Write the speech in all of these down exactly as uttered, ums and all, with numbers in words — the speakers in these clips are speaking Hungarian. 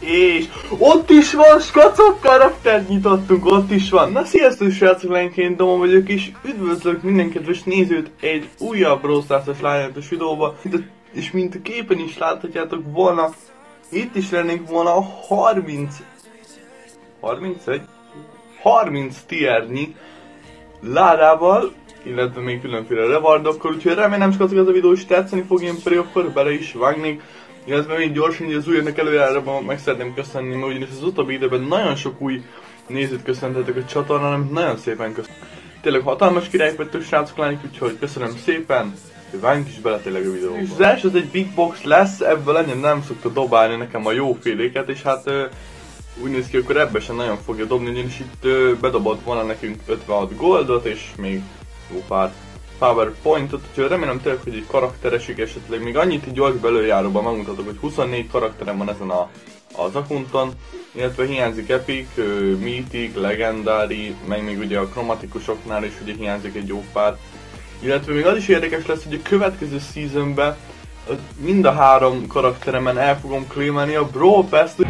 És ott is van, skacok, karaktert nyitottunk, ott is van. Na sziasztok srácok, lányként Doma vagyok, és üdvözlök minden kedves nézőt egy újabb Brawl Stars-os lányos videóba. És mint a képen is láthatjátok volna, itt is lennénk volna a harminc... harmincegy? harminc tiernyi ládával, illetve még különféle rewardokkal, úgyhogy remélem skacok ez a videó is tetszeni fog, én pedig akkor bele is vágnék. Illetve még gyorsan, hogy az újjának előjárában meg szeretném köszönni, mert ugyanis az utóbbi időben nagyon sok új nézőt köszöntetek a csatornán, amit nagyon szépen köszönöm. Tényleg hatalmas királyok vagytok srácok lányok, úgyhogy köszönöm szépen, hogy vágjunk is bele tényleg a videóba. És az első az egy big box lesz, ebből ennyi nem szokta dobálni nekem a jóféléket, és hát uh, úgy néz ki, akkor ebbe sem nagyon fogja dobni, ugyanis itt uh, bedobott volna nekünk ötvenhat goldot, és még jó pár PowerPointot, úgyhogy remélem tényleg, hogy egy karakteresig esetleg még annyit így gyors belőjáróban megmutatok, hogy huszonnégy karakterem van ezen a, az akunton, illetve hiányzik Epic, uh, Mythic, Legendary, meg még ugye a kromatikusoknál is ugye hiányzik egy jó pár. Illetve még az is érdekes lesz, hogy a következő seasonben mind a három karakteremen el fogom claimelni a Brawl Pass-t.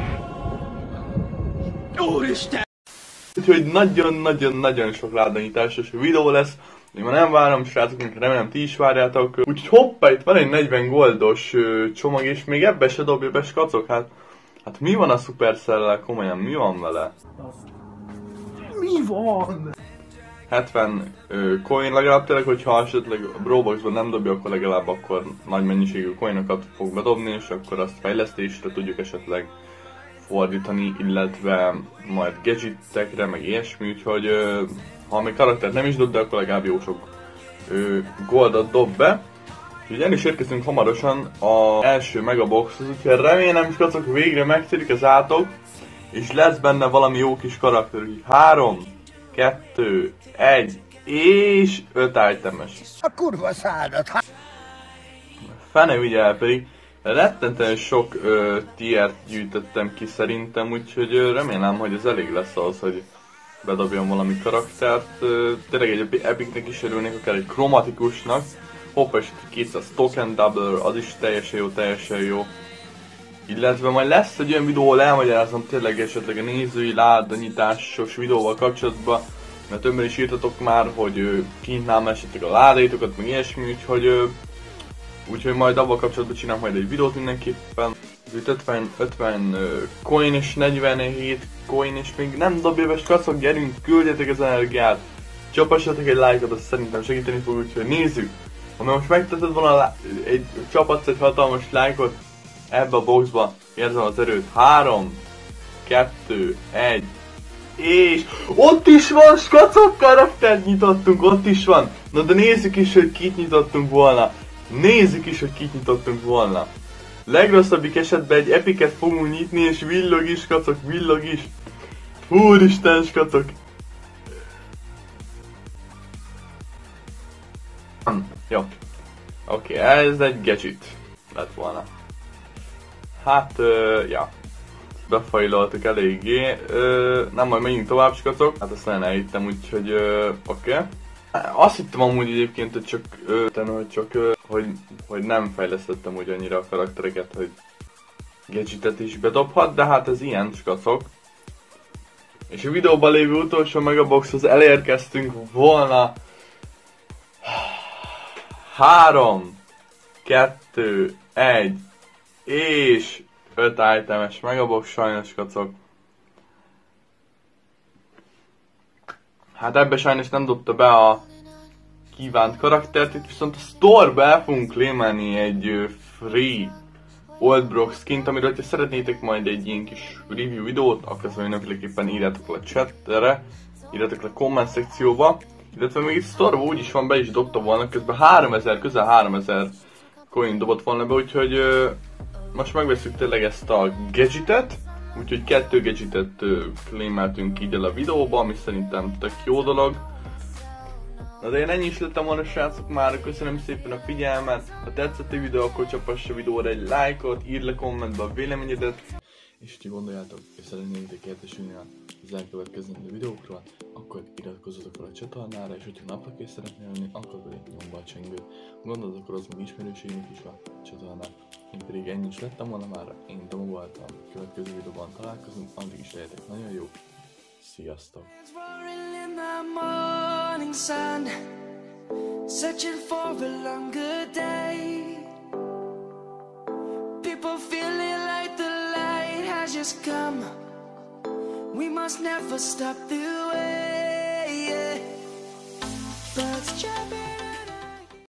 Úristen! Úgyhogy nagyon-nagyon-nagyon sok ládanyításos videó lesz. Én már nem várom, srácok, remélem ti is várjátok. Úgyhogy hoppá, itt van egy negyven goldos ö, csomag, és még ebbe se dobja be skacok, hát... Hát mi van a Supercell-lel, komolyan, mi van vele? Mi van? hetven ö, coin legalább tényleg, hogyha esetleg a Brawlboxban nem dobja, akkor legalább akkor nagy mennyiségű coinokat fog bedobni, és akkor azt fejlesztésre tudjuk esetleg fordítani, illetve majd gadgetekre, meg ilyesmi, úgyhogy ö, ha még karaktert nem is dob, de akkor legalább jó sok ö, goldot dob be. Úgyhogy el is érkezünk hamarosan az első megaboxhoz, úgyhogy remélem is kacok végre megszerik az átok, és lesz benne valami jó kis karakter, úgyhogy három, kettő, egy és öt itemes. A kurva szádat! Fene vigyel pedig. Rettentően sok ö, tiert gyűjtöttem ki szerintem, úgyhogy ö, remélem, hogy ez elég lesz ahhoz, hogy bedobjam valami karaktert. Ö, tényleg egy epicnek is örülnék, akár egy kromatikusnak. Hoppá, és kétszáz token double, az is teljesen jó, teljesen jó. Illetve majd lesz egy olyan videó, ahol elmagyarázom tényleg esetleg a nézői ládanyításos videóval kapcsolatban. Mert többen is írtatok már, hogy ö, kinyitnám esetleg a ládaitokat, meg ilyesmi, úgyhogy... Ö, Úgyhogy majd abban kapcsolatban csinálom majd egy videót mindenképpen. Itt ötven, ötven uh, coin és negyvenhét coin és még nem dobja be skacok, gyerünk, küldjetek az energiát. Csapassatok egy lájkot, azt szerintem segíteni fog, úgyhogy nézzük. Ha most megtetted volna egy csapatsz egy hatalmas lájkot ebbe a boxba, érzem az erőt. három, kettő, egy és ott is van, skacok, karaktert nyitottunk, ott is van. Na de nézzük is, hogy kit nyitottunk volna. Nézzük is, hogy kit nyitottunk volna. Legrosszabbik esetben egy epiket fogunk nyitni, és villog is, kacok, villog is. Úristen, kacok. Jó. Oké, okay, ez egy gadget lett volna. Hát, uh, ja. Befajloltuk eléggé. Uh, nem, majd menjünk tovább, kacok. Hát ezt nagyon elhittem, úgyhogy uh, oké. Okay. Azt hittem amúgy egyébként, hogy csak, ö, hogy, csak ö, hogy, hogy nem fejlesztettem úgy annyira a karaktereket, hogy gadgetet is bedobhat, de hát ez ilyen, skacok. És a videóban lévő utolsó megaboxhoz elérkeztünk volna. három, kettő, egy és öt itemes megabox, sajnos, skacok. Hát ebbe sajnos nem dobta be a kívánt karaktert, itt viszont a store-ba el fogunk claimelni egy uh, free Old Brock skint, amiről ha szeretnétek majd egy ilyen kis review videót, akkor azt mindenféleképpen írjátok le a chatre, írjátok le a komment szekcióba, illetve még itt store-ba úgyis van, be is dobta volna, közben háromezer, közel háromezer coin dobott volna be, úgyhogy uh, most megveszünk tényleg ezt a gadgetet. Úgyhogy kettő gadgetet uh, claimeltünk így el a videóba, ami szerintem tök jó dolog. Na de én ennyi is lettem volna, srácok, már köszönöm szépen a figyelmet. Ha tetszett a videó, akkor csapass a videóra egy lájkot, írd le kommentbe a véleményedet. És ha gondoljátok, hogy szeretnétek értesülni az elkövetkezendő videókról, akkor iratkozzatok fel a csatornára, és hogyha napra kész szeretnél lenni, akkor pedig nyomba a csengőt. Gondolod, akkor az meg ismerőségünk is van a csatornán. Én pedig ennyi is lettem volna már, én Domo voltam, következő videóban találkozunk, addig is legyetek nagyon jó. Sziasztok! Searching for a longer day. People feeling like the light has just come. We must never stop the way.